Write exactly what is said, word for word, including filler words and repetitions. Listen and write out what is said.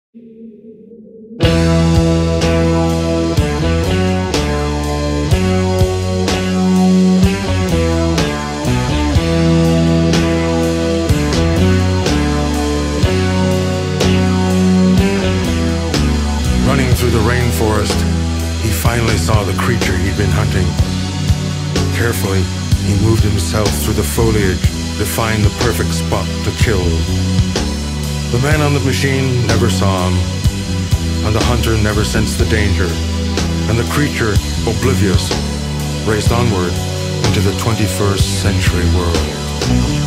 Running through the rainforest, he finally saw the creature he'd been hunting. Carefully, he moved himself through the foliage to find the perfect spot to kill. The man on the machine never saw him, and the hunter never sensed the danger, and the creature, oblivious, raced onward into the twenty-first century world.